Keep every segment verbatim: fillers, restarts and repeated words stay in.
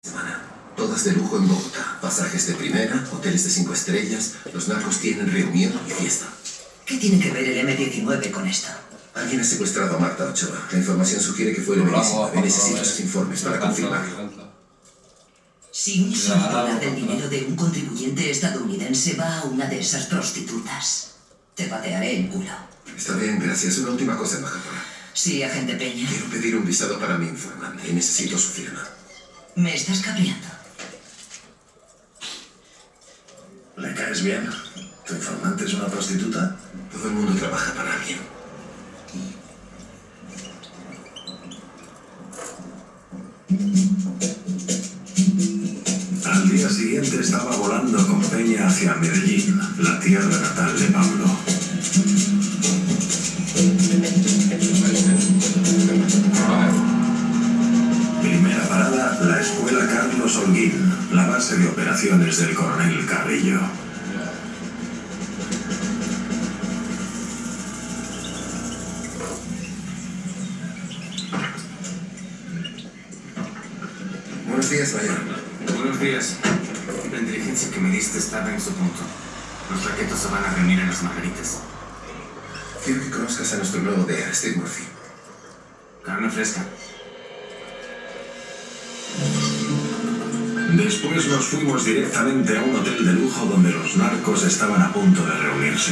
Semana. Todas de lujo en Bogotá. Pasajes de primera, hoteles de cinco estrellas. Los narcos tienen reunión y fiesta. ¿Qué tiene que ver el eme diecinueve con esto? Alguien ha secuestrado a Marta Ochoa. La información sugiere que fue el eme diecinueve. Necesito sus informes para confirmarlo. Si un solo dólar del dinero de un contribuyente estadounidense va a una de esas prostitutas, te patearé el culo. Está bien, gracias. Una última cosa, embajadora. Sí, agente Peña. Quiero pedir un visado para mi informante y necesito su firma. ¿Me estás cabreando? ¿Le caes bien? ¿Tu informante es una prostituta? Todo el mundo trabaja para alguien. Al día siguiente estaba volando con Peña hacia Medellín, la tierra natal de Pablo. Primera parada, la escuela Carlos Holguín, la base de operaciones del coronel Carrillo. Buenos días, mayor. Buenos días. La inteligencia que me diste estaba en su punto. Los raquetos se van a reunir en las Margaritas. Quiero que conozcas a nuestro nuevo D E A, Steve Murphy. Carne fresca. Después nos fuimos directamente a un hotel de lujo donde los narcos estaban a punto de reunirse.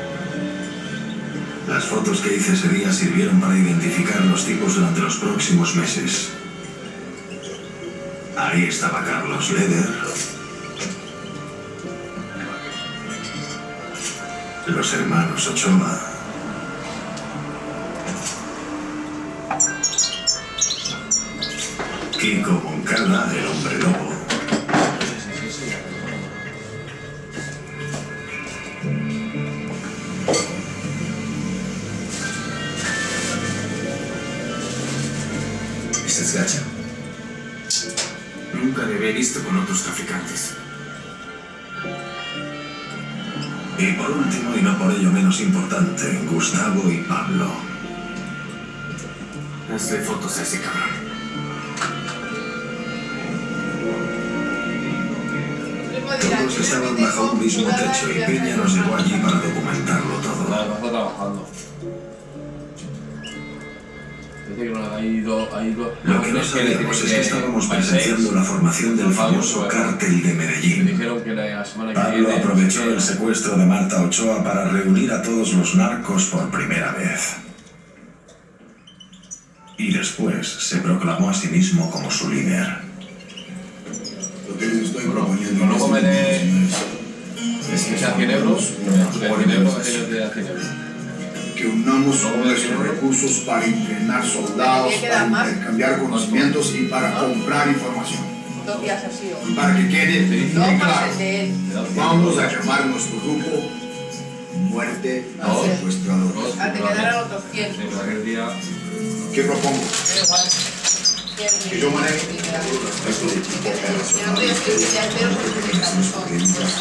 Las fotos que hice ese día sirvieron para identificar a los tipos durante los próximos meses. Ahí estaba Carlos Leder, los hermanos Ochoa, Kiko Moncada, el hombre lobo, ¿Este es Gacha? Nunca le había visto con otros traficantes. y por último, y no por ello menos importante, Gustavo y Pablo. Hazle fotos a ese cabrón. Todos estaban bajo un mismo techo y Peña nos llevó allí para documentarlo todo. Nada, está trabajando. Dice que no ha ido, ha ido. Lo que no sabíamos es que estábamos presenciando la formación del famoso cártel de Me Medellín. dijeron que la semana que Pablo viene. aprovechó el secuestro de Marta Ochoa para reunir a todos los narcos por primera vez. Y después se proclamó a sí mismo como su líder. Lo que les estoy Bueno, proponiendo luego me de. es Es que sea cien euros, de cien euros, aquellos de cien euros. que unamos nuestros recursos para entrenar soldados, para intercambiar conocimientos y para comprar información. Dos días así. Para que quede bien No claro, pases de él. vamos a llamar a nuestro grupo Muerte a Dos. Secuestradores. A te quedarán otros cien. Sí, pero aquel día. ¿Qué propongo? Pero igual. Que yo maneje esto de tipo de operación.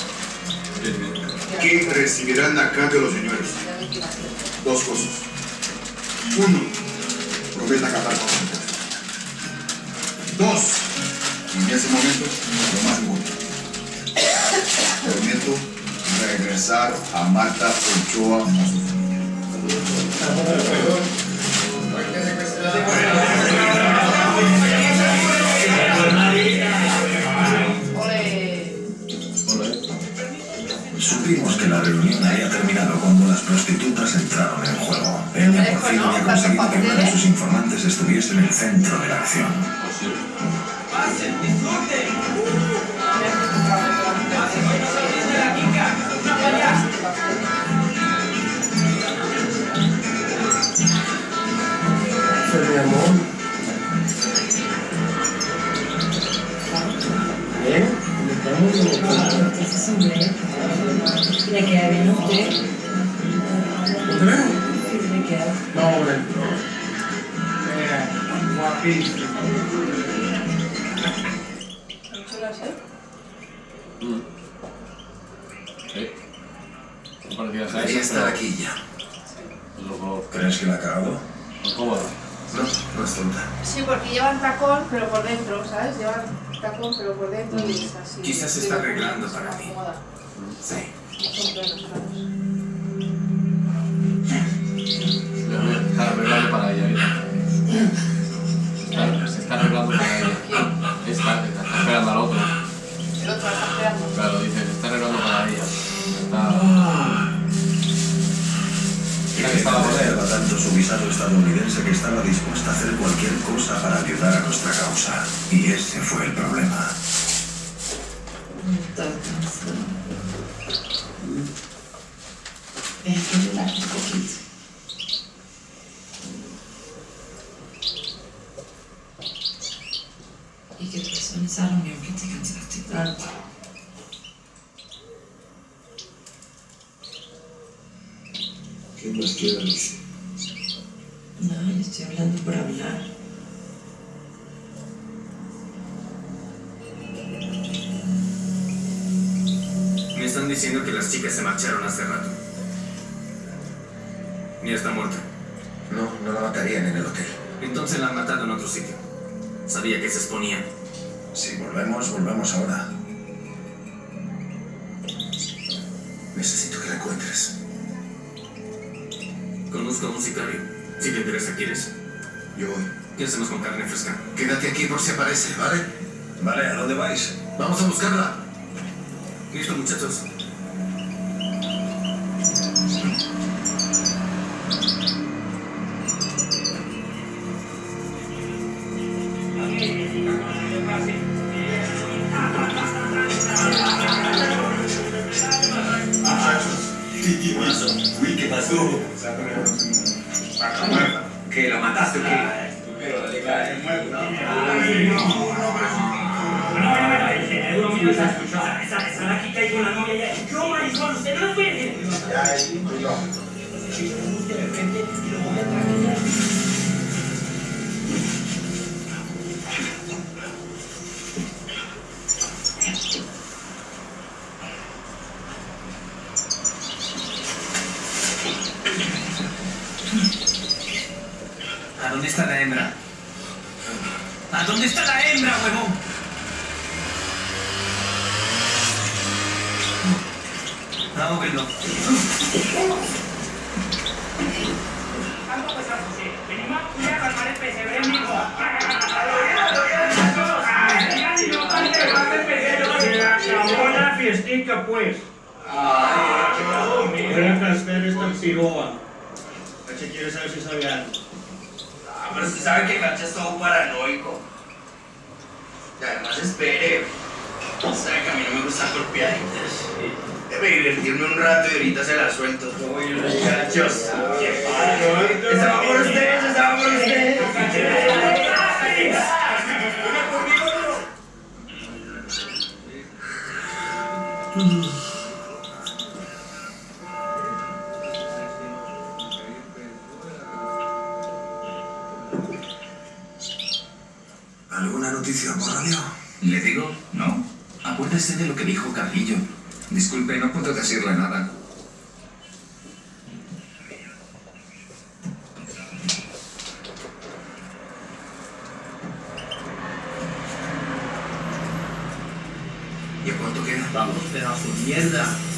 ¿Qué recibirán a cambio los señores? Dos cosas. Uno, prometa acabar con la cosa. Dos, y en ese momento, lo más importante, prometo regresar a Marta Ochoa a su familia. Supimos que la reunión había terminado cuando las prostitutas entraron en juego. Peña por fin había conseguido que uno de sus informantes estuviese en el centro de la acción. Mi amor. ¿Eh? Entonces, hombre, le queda bien a usted. ¿Usted ve? Sí, le queda. No, hombre. Eh, guapísimo. Sí. ¿Qué parecía Debería estar aquí ya. ¿Crees que la ha cagado? ¿Cómo? No, no es tonta. Sí, porque llevan tacón, pero por dentro, ¿sabes? Llevan tacón, pero por dentro y es así. Quizás se está arreglando para ti. Sí. No son plenos, claro. Está arreglando para ella, mira. Está, se está arreglando para ella. Está, está esperando al otro. El otro la está esperando. Claro, dice, se está arreglando para ella. Está... Y deseaba tanto su visado estadounidense que estaba dispuesta a hacer cualquier cosa para ayudar a nuestra causa. Y ese fue el problema. Ven, que relaje un poquito. ¿Y qué pasó en esa reunión que te cansaste tanto? ¿Qué más queda, Alicia? No, yo estoy hablando por hablar. Me están diciendo que las chicas se marcharon hace rato. Mia está muerta. No, no la matarían en el hotel. Entonces la han matado en otro sitio. Sabía que se exponían. Si volvemos, volvemos ahora. Necesito que la encuentres. Conozco a un sicario. Si te interesa, ¿quieres? Yo voy. ¿Qué hacemos con carne fresca? Quédate aquí por si aparece, ¿vale? Vale, ¿a dónde vais? Vamos a buscarla. Listo, muchachos. Uy, ¿qué pasó? ¿Que lo mataste o qué? Esa laquita ahí con la novia ya. Yo, maricón, usted no es virgen. Ya, sí, pues no. Si yo me guste de repente y lo voy a traer. ¿A dónde está la hembra? ¿A dónde está la hembra, huevón? Ahóguenlo. Algo pues a José. Venimos a cuidar al mar el pesebre amigo. Se acabó la fiestica, pues. Voy a cascar esta piroa. Caché quiere saber si sabe algo. Ah, pero usted sabe que Cacha es todo paranoico. Y además espere. Sabe que a mí no me gustan golpeaditas. Debe divertirme un rato y ahorita se la suelto. Uy, muchachos. ¿Qué pasa? Estaba por ustedes, estaba por ustedes. ¿Alguna noticia por radio? ¿Le digo? No. Acuérdese de lo que dijo Carrillo. Disculpe, no puedo decirle nada. ¿Y a cuánto queda? Vamos, pedazo de mierda.